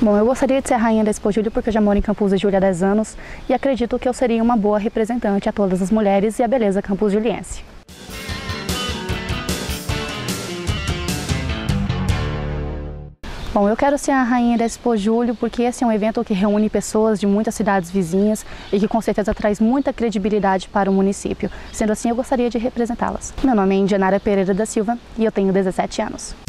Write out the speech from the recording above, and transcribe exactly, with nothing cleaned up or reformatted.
Bom, eu gostaria de ser a rainha da Expo Júlio porque eu já moro em Campos do Júlio há dez anos e acredito que eu seria uma boa representante a todas as mulheres e a beleza campos-juliense. Bom, eu quero ser a rainha da Expo Júlio porque esse é um evento que reúne pessoas de muitas cidades vizinhas e que com certeza traz muita credibilidade para o município. Sendo assim, eu gostaria de representá-las. Meu nome é Indianara Pereira da Silva e eu tenho dezessete anos.